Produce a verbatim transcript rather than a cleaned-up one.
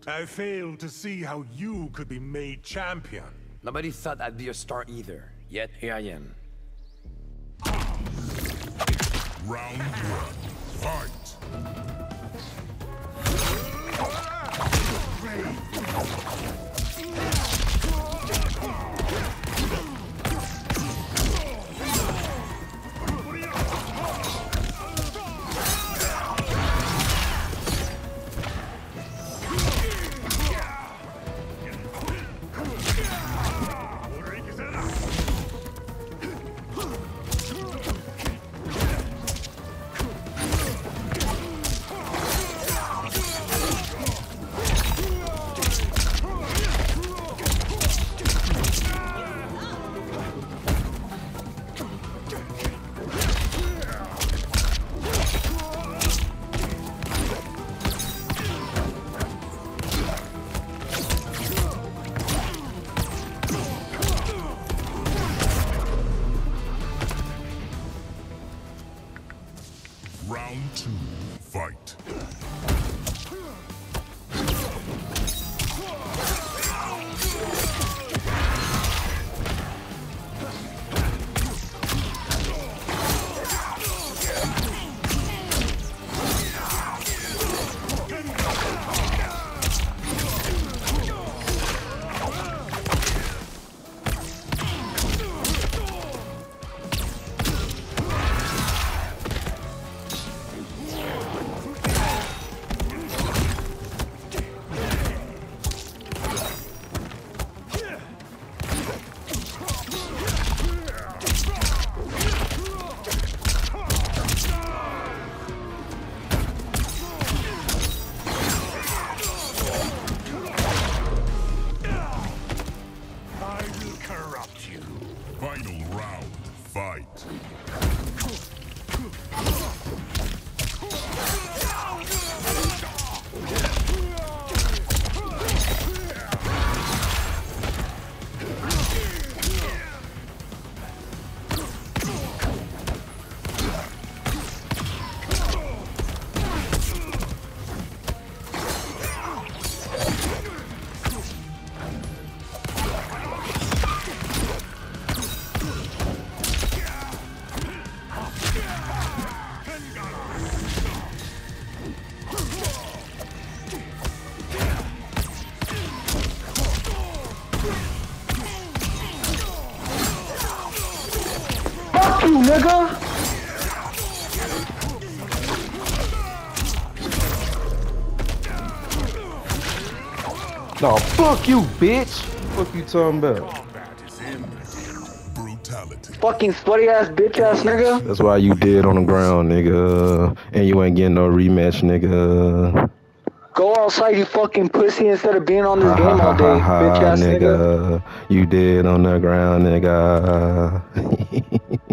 I failed to see how you could be made champion. Nobody thought I'd be a star either. Yet here I am. Round one. Fight! Round two, fight. Final round, fight. Fuck you, nigga! No, fuck you, bitch! Fuck you talking about? Brutality. Fucking sweaty ass bitch ass nigga. That's why you dead on the ground, nigga. And you ain't getting no rematch, nigga. Go outside, you fucking pussy, instead of being on this Ha game ha all day, ha ha, bitch ass nigga. nigga. You dead on the ground, nigga.